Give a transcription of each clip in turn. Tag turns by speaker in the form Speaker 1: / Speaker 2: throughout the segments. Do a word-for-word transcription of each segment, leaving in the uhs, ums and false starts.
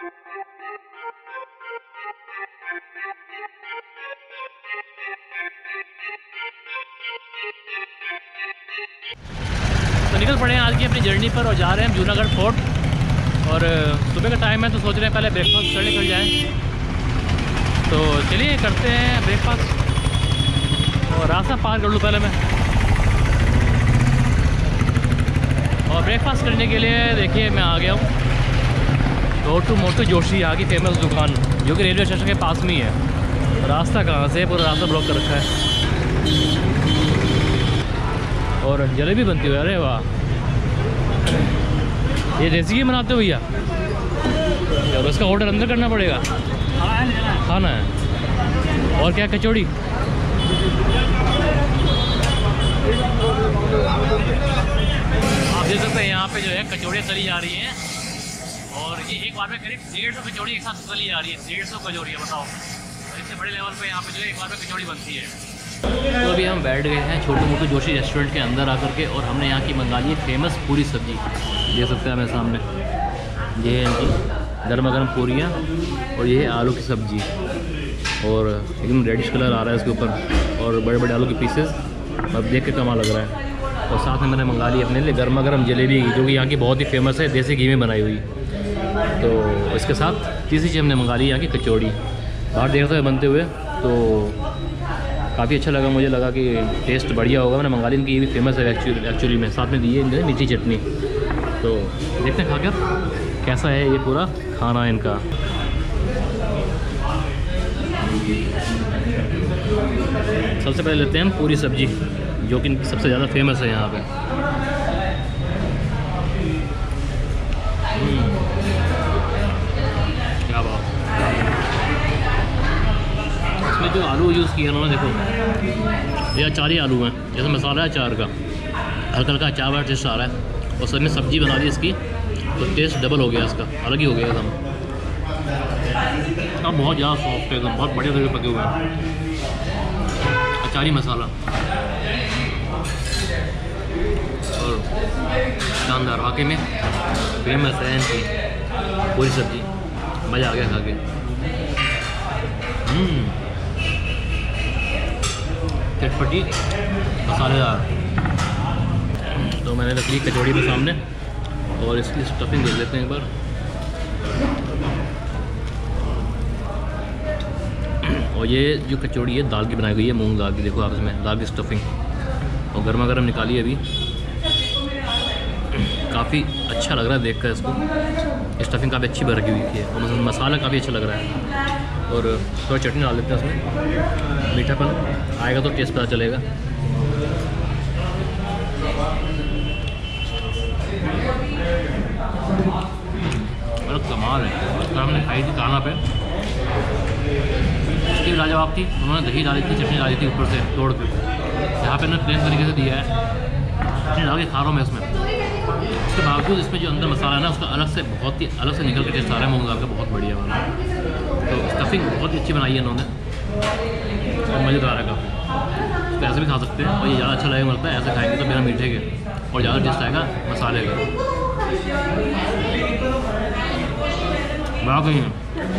Speaker 1: तो निकल पड़े हैं आज की अपनी जर्नी पर और जा रहे हैं हम जूनागढ़ फोर्ट। और सुबह का टाइम है तो सोच रहे हैं पहले ब्रेकफास्ट करने निकल जाएँ। तो चलिए करते हैं ब्रेकफास्ट और रास्ता पार कर लूँ पहले मैं। और ब्रेकफास्ट करने के लिए देखिए मैं आ गया हूँ छोटू मोटू जोशी, यहाँ की फेमस दुकान जो कि रेलवे स्टेशन के पास में ही है। रास्ता कहाँ से, पूरा रास्ता ब्लॉक कर रखा है। और जलेबी बनती हुई, अरे वाह, ये देसी घी बनाते हो भैया? और इसका ऑर्डर अंदर करना पड़ेगा, खाना है। और क्या, कचौड़ी? आप देख सकते हैं यहाँ पे जो है कचौड़ियाँ तली जा रही हैं। और ये एक बार में करीब डेढ़ सौ कचौड़ी एक साथ तली जा रही है। डेढ़ सौ कचौड़ियाँ बताओ, इससे बड़े लेवल पे यहाँ पे जो है एक बार में कचौड़ी बनती है। तो अभी हम बैठ गए हैं छोटू मोटू जोशी रेस्टोरेंट के अंदर आकर के और हमने यहाँ की मंगा ली है फेमस पूरी सब्जी। देख सकते हैं मेरे सामने, ये है इनकी गर्मा गर्म पूरियाँ और ये है आलू की सब्जी और एकदम रेडिश कलर आ रहा है इसके ऊपर और बड़े बड़े आलू के पीसेस। अब देख के कमाल लग रहा है। और साथ में मैंने मंगा ली अपने लिए गर्मा गर्म जलेबी जो कि यहाँ की बहुत ही फेमस है, देसी घी में बनाई हुई। तो इसके साथ तीसरी चीज़ हमने मंगा ली यहाँ की कचौड़ी। बाहर देख रहे बनते हुए तो काफ़ी अच्छा लगा, मुझे लगा कि टेस्ट बढ़िया होगा। मैंने मंगा ली, इनकी ये भी फेमस है एक्चुअली एक्चुअली में। साथ में दी है इनकी मीठी चटनी। तो देखते हैं खा कर कैसा है ये पूरा खाना इनका। सबसे पहले लेते हैं हम पूरी सब्जी जो कि इनकी सबसे ज़्यादा फेमस है यहाँ पे। क्या बात, इसमें जो आलू यूज़ किया उन्होंने, देखो ये अचार ही आलू हैं, जैसे मसाला है अचार का, हल्का हल्का अचार वाला टेस्ट आ रहा है। और सब में सब्जी बना दी इसकी तो टेस्ट डबल हो गया, इसका अलग ही हो गया एकदम। अब बहुत ज़्यादा सॉफ्ट है एकदम, बहुत बढ़िया तरीके पके हुए हैं। अचारी मसाला और शानदार, वाकई में फेमस है इनकी पूरी सब्जी। मज़ा आ गया खा के। चटपटी मसालेदार। तो मैंने रख ली कचौड़ी के सामने और इसकी स्टफिंग देख लेते हैं एक बार। और ये जो कचौड़ी है दाल की बनाई गई है, मूंग दाल की। देखो आप इसमें दाल की स्टफिंग और गर्मा गर्म निकाली है अभी। काफ़ी अच्छा लग रहा है देखकर इसको। स्टफिंग काफ़ी अच्छी भर हुई है और मसाला काफ़ी अच्छा लग रहा है। और थोड़ा चटनी डाल देते हैं उसमें, मीठापन आएगा तो टेस्ट पता चलेगा। और कमाल है, हमने खाई थी खाना पे, उसकी लाजवाब थी। उन्होंने दही डाली थी, चटनी डाली थी ऊपर से तोड़ के। यहाँ पे उन्होंने प्लेन तरीके से दिया है, चटनी डाल के खा रहा हूँ मैं इसमें। उसके बावजूद इसमें जो अंदर मसाला है ना उसका अलग से, बहुत ही अलग से निकल के टेस्ट आ रहा है मूंग दाल का, बहुत बढ़िया वाला। तो स्टफिंग बहुत ही अच्छी बनाई है इन्होंने और मज़ेदार है काफ़ी। तो ऐसे भी खा सकते हैं और ये ज़्यादा अच्छा लगेगा लगता है। ऐसे खाएंगे तो बिना मीठे के और ज़्यादा टेस्ट आएगा मसाले का। वाकई में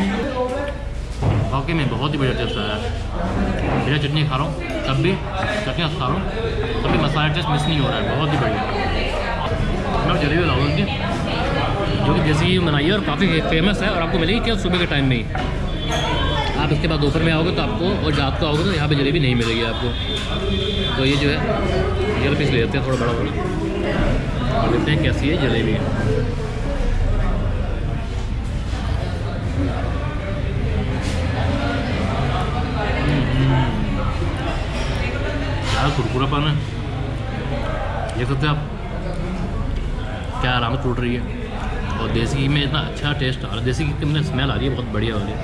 Speaker 1: वाकई में बहुत ही बढ़िया टेस्ट आया है। बिना चटनी खा रहा हूँ तब भी, चटनी खा रहा हूँ तब भी मसाला टेस्ट मिस नहीं हो रहा है, बहुत ही बढ़िया। मैं जलेबी लाऊँ उनकी जो कि देसी घी बनाई है और काफ़ी फेमस है। और आपको मिलेगी क्या सुबह के टाइम में ही। आप इसके बाद दोपहर में आओगे तो आपको, और रात को आओगे तो यहाँ पे जलेबी नहीं मिलेगी आपको। तो ये जो है ये पीस ले लेते हैं थोड़ा बड़ा बड़ा और देखते हैं कैसी है जलेबी। यार कुरकुरापन है, देख सकते हैं आप क्या आराम टूट रही है। और देसी घी में इतना अच्छा टेस्ट आ रहा है, देसी घी की मैंने स्मेल आ रही है बहुत बढ़िया वाली,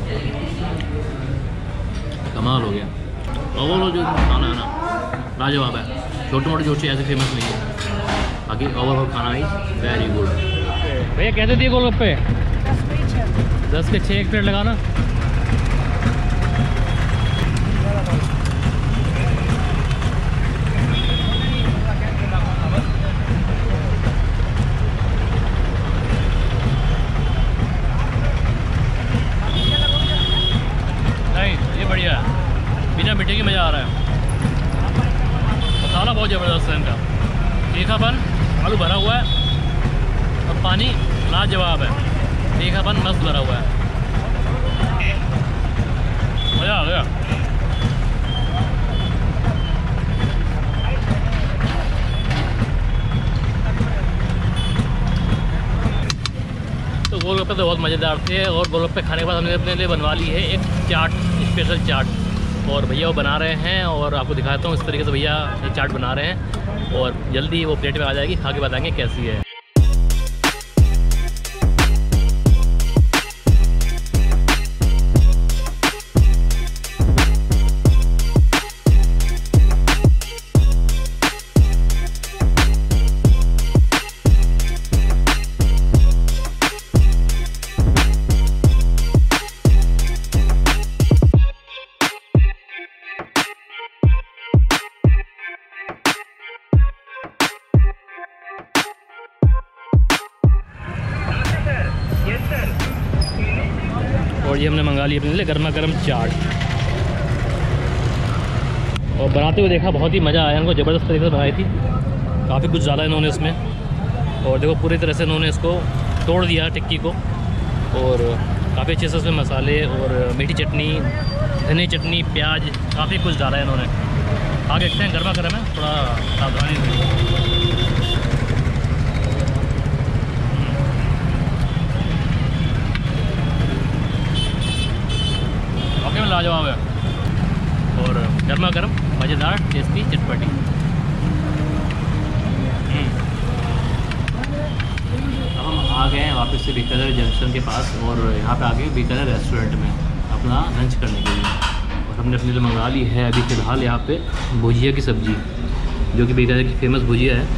Speaker 1: कमाल हो गया। और वो जो खाना है ना लाजवाब है। छोटे मोटे जोशी ऐसे फेमस नहीं है, बाकी ओवरऑल खाना ही वेरी गुड। भैया कैसे दिए गोलगप्पे? दस के छः एक प्लेट लगाना। की मज़ा आ रहा है। मसाला बहुत ज़बरदस्त है इनका, तीखापन, आलू भरा हुआ है और पानी लाजवाब है, तीखापन मस्त भरा हुआ है, मज़ा आ गया। तो गोलगप्पे तो बहुत मज़ेदार थे और गोलगप्पे खाने के बाद हमने अपने लिए बनवा ली है एक चाट, स्पेशल चाट, और भैया वो बना रहे हैं और आपको दिखाता हूँ इस तरीके से भैया चाट बना रहे हैं और जल्दी वो प्लेट में आ जाएगी, खा के बताएंगे कैसी है। और ये हमने मंगा ली अपने लिए गर्मा गर्म चाट और बनाते हुए देखा बहुत ही मज़ा आया इनको, ज़बरदस्त तरीके से बनाई थी, काफ़ी कुछ ज़्यादा इन्होंने इसमें, और देखो पूरी तरह से इन्होंने इसको तोड़ दिया टिक्की को और काफ़ी अच्छे से इसमें मसाले और मीठी चटनी, धनिया चटनी, प्याज, काफ़ी कुछ डाला है इन्होंने। आगे देखते हैं, गर्मा गर्म है, थोड़ा सावधानी से। वाकई में लाजवाब है और गर्मा गर्म, मज़ेदार, टेस्टी, चटपटी। अब हम आ गए हैं वापस से बीकानेर जंक्शन के पास और यहाँ पे आ गए बीकानेर रेस्टोरेंट में अपना लंच करने के लिए, और हमने अपने लिए मंगा ली है अभी फ़िलहाल यहाँ पे भुजिया की सब्ज़ी, जो कि बीकानेर की फेमस भुजिया है।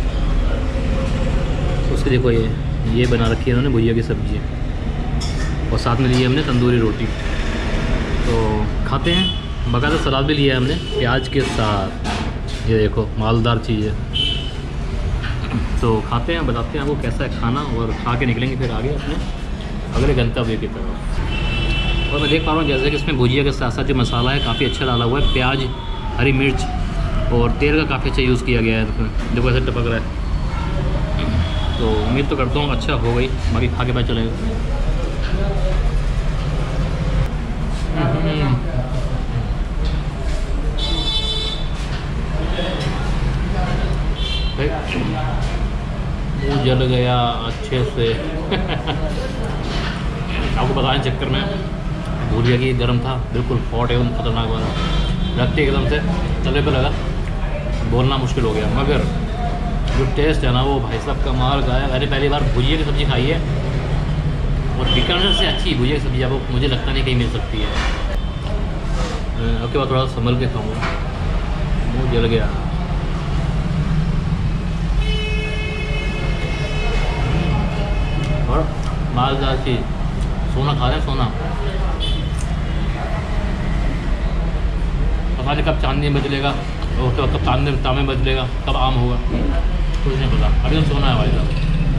Speaker 1: उसके देखो ये ये बना रखी है उन्होंने भुजिया की सब्ज़ी, और साथ में ली हमने तंदूरी रोटी। तो खाते हैं, बकायदा सलाद भी लिया है हमने प्याज के साथ, ये देखो मालदार चीज़ है। तो खाते हैं, बताते हैं आपको कैसा है खाना, और खा के निकलेंगे फिर आगे अपने अगले गंतव्य की तरफ। और मैं देख पा रहा हूँ जैसे कि इसमें भुजिया के साथ साथ जो मसाला है काफ़ी अच्छा डाला हुआ है, प्याज, हरी मिर्च और तेल का काफ़ी अच्छा यूज़ किया गया है इसमें, देखो ऐसे टपक रहा है। तो उम्मीद तो करता हूँ अच्छा हो गई, बाकी खा के पता चलेगा। मुँह जल गया अच्छे से। आपको बताने चक्कर में भूल गया कि गर्म था, बिल्कुल हॉट एवं खतरनाक वाला, रखते एकदम से तले पे लगा, बोलना मुश्किल हो गया। मगर जो टेस्ट है ना वो भाई साहब कमाल का है। मैंने पहली बार भुजिया की सब्ज़ी खाई है और बीकानेर से अच्छी भुजिया की सब्ज़ी आपको मुझे लगता नहीं कहीं मिल सकती है। उसके बाद थोड़ा संभल के खाऊंगा, मुँह जल गया। और मालदार चीज़, सोना खा रहे हैं सोना। पता नहीं कब चांदनी बदलेगा और कब तांबे तांबे बदलेगा, कब आम होगा, कुछ नहीं पता। अभी तो सोना है भाई साहब,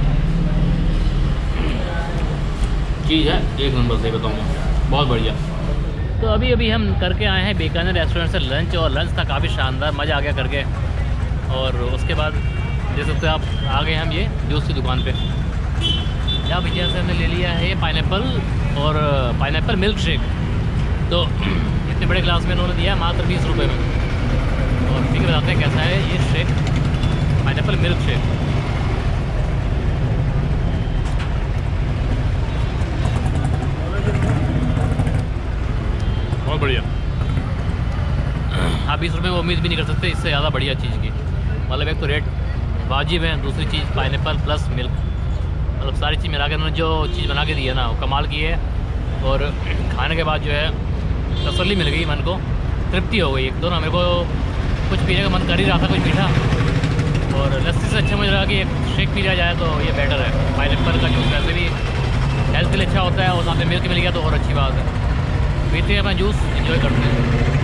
Speaker 1: चीज़ है एक नंबर से बताऊँगा, बहुत बढ़िया। तो अभी अभी हम करके आए हैं बीकानेर रेस्टोरेंट से लंच, और लंच था काफ़ी शानदार, मज़ा आ गया करके। और उसके बाद देख सकते हो आप आ गए हम ये जूस की दुकान पे। यहाँ भैया से हमने ले लिया है ये पाइनएप्पल और पाइनएप्पल मिल्क शेक। तो इतने बड़े ग्लास में इन्होंने दिया है मात्र बीस रुपये में। और ठीक है, बताते हैं कैसा है ये शेक, पाइनएप्पल मिल्क शेक। बहुत बढ़िया। हाँ, बीस रुपये में उम्मीद भी नहीं कर सकते इससे ज़्यादा बढ़िया चीज़ की। मतलब एक तो रेट वाजिब है, दूसरी चीज़ पाइनएप्पल प्लस मिल्क, मतलब सारी चीज़ मिला के उन्होंने जो चीज़ बना के दी है ना वो कमाल की है। और खाने के बाद जो है तसल्ली मिल गई, मन को तृप्ति हो गई। एक तो ना मेरे को कुछ पीने का मन कर ही रहा था, कुछ मीठा, और लस्सी से अच्छा मुझे लगा कि एक शेक पी लिया जाए तो ये बेटर है। पाइनएप्पल का जूस वैसे भी हेल्थ के लिए अच्छा होता है, और साथ में मिल्क मिल गया तो और अच्छी बात है। पीते हैं अपना जूस, एंजॉय करते हैं।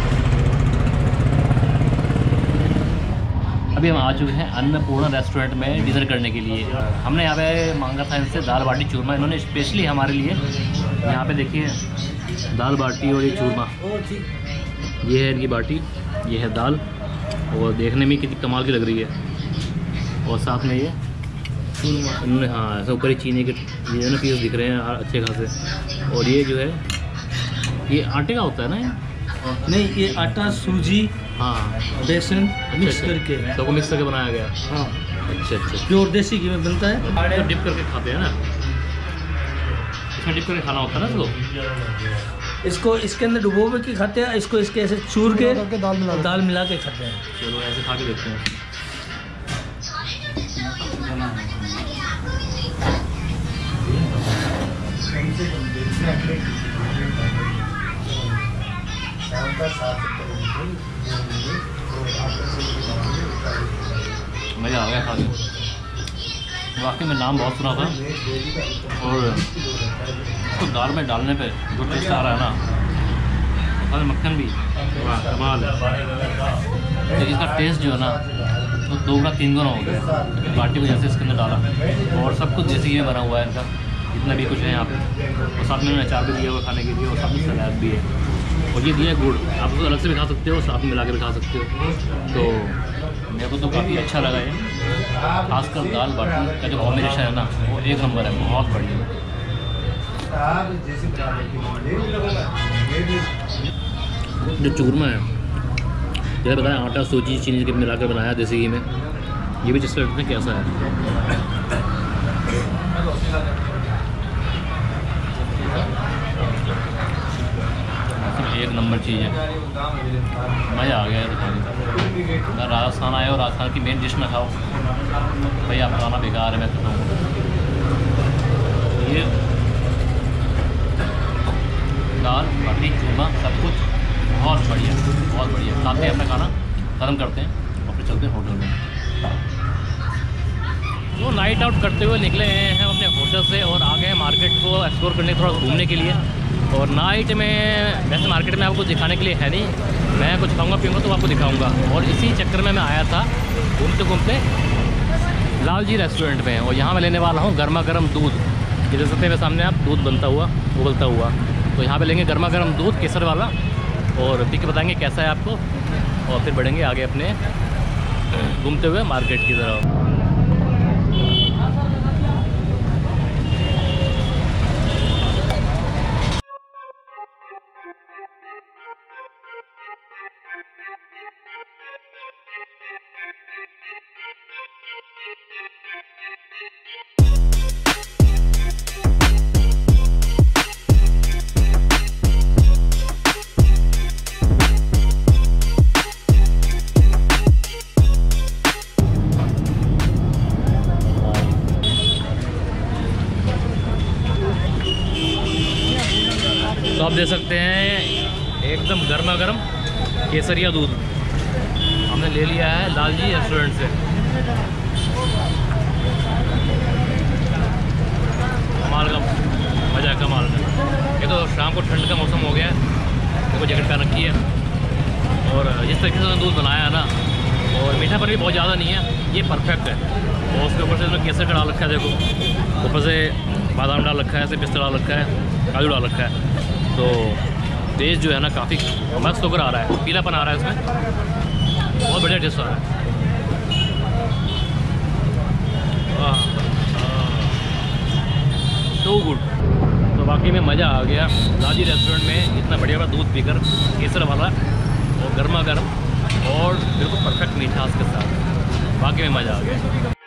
Speaker 1: अभी हम आ चुके हैं अन्नपूर्णा रेस्टोरेंट में डिनर करने के लिए। हमने यहाँ पे मांगा था इनसे दाल बाटी चूरमा, इन्होंने स्पेशली हमारे लिए यहाँ पे देखिए दाल बाटी और ये चूरमा, ये है इनकी बाटी ये है दाल और देखने में कितनी कमाल की लग रही है। और साथ में ये इन्होंने हाँ ऐसा ऊपर ही चीनी के ये ना पीस दिख रहे हैं अच्छे खासे। और ये जो है ये आटे का होता है ना ये?
Speaker 2: नहीं, ये आटा सूजी
Speaker 1: हाँ
Speaker 2: बेसन मिक्स
Speaker 1: अच्छा,
Speaker 2: करके
Speaker 1: तो को मिक्स करके बनाया गया।
Speaker 2: हाँ
Speaker 1: अच्छा अच्छा,
Speaker 2: प्योर देसी घी में बनता है।
Speaker 1: तो डिप करके खाते हैं ना, इसमें डिप करके खाना होता है ना इसको।
Speaker 2: इसको इसके अंदर डुबो के खाते हैं, इसको इसके ऐसे चूर के दाल मिला दाल मिला के खाते हैं।
Speaker 1: चलो ऐसे खा के देखते हैं। मज़ा आ गया खा के, वाकई में नाम बहुत सुना था। और इसको दाल में डालने पे जो टेस्ट आ रहा है ना, और मक्खन भी वाह कमाल है। तो इसका टेस्ट जो है ना तो दो गुना तीन गुना हो गया बाटी को जैसे इसके अंदर डाला। और सब कुछ देसी में बना हुआ है इनका, जितना भी कुछ है यहाँ पे। और साथ में अचार भी दिया हुआ खाने के लिए, और साथ में सलाद भी है। और ये दिया है गुड़, आप उसको अलग से भी खा सकते हो, साथ में मिला के भी खा सकते हो। तो मेरे को तो काफ़ी अच्छा लगा ये, खासकर दाल बाटी का जो कॉम्बिनेशन है ना वो एक नंबर है, बहुत बढ़िया। जो चूरमा है जैसे बताया आटा सूजी चीनी के मिला कर बनाया देसी घी में, ये भी जिससे लगता है कैसा है। एक नंबर चीज़ है, मज़ा आ गया खाने का। अगर राजस्थान आए और राजस्थान की मेन डिश ना खाओ भाई आप खाना बेकार है, मैं कहता हूँ। ये दाल बाटी चूरमा सब कुछ बहुत बढ़िया बहुत बढ़िया। खाते हैं अपना खाना ख़त्म करते हैं और फिर चलते हैं होटल में। तो नाइट आउट करते हुए निकले हैं अपने होटल से और आ गए हैं मार्केट को एक्सप्लोर करने, थोड़ा घूमने के लिए। और नाइट में वैसे मार्केट में आपको दिखाने के लिए है नहीं, मैं कुछ खाऊंगा पीऊँगा तो आपको दिखाऊंगा। और इसी चक्कर में मैं आया था घूमते घूमते लालजी रेस्टोरेंट में, और यहाँ मैं लेने वाला हूँ गर्मा गर्म दूध। ये देख सकते हैं सामने आप, दूध बनता हुआ उबलता हुआ। तो यहाँ पे लेंगे गर्मा गर्म दूध केसर वाला और पी के बताएंगे कैसा है आपको, और फिर बढ़ेंगे आगे अपने घूमते हुए मार्केट की तरफ। तो आप देख सकते हैं एकदम गर्मा गर्म केसरिया दूध हमने ले लिया है लालजी रेस्टोरेंट से। कमाल का मज़ा कमाल का। ये तो शाम को ठंड का मौसम हो गया है, देखो जैकेट पहन रखी है। और जिस तरीके से दूध बनाया है ना, और मीठा पर भी बहुत ज़्यादा नहीं है, ये परफेक्ट है। और उसके ऊपर से इसमें केसर का डाल रखा है, देखो ऊपर से बादाम डाल रखा है, ऐसे पिस्ता डाल रखा है, काजू डाल रखा है। तो टेस्ट जो है ना काफ़ी मस्त होकर आ रहा है, पीलापन आ रहा है इसमें, बहुत बढ़िया टेस्ट आ रहा है। So good. तो बाकी में मज़ा आ गया लालजी रेस्टोरेंट में, इतना बढ़िया बढ़िया दूध पीकर केसर वाला और गर्मा गर्म और बिल्कुल परफेक्ट मीठास के साथ, बाकी में मज़ा आ गया।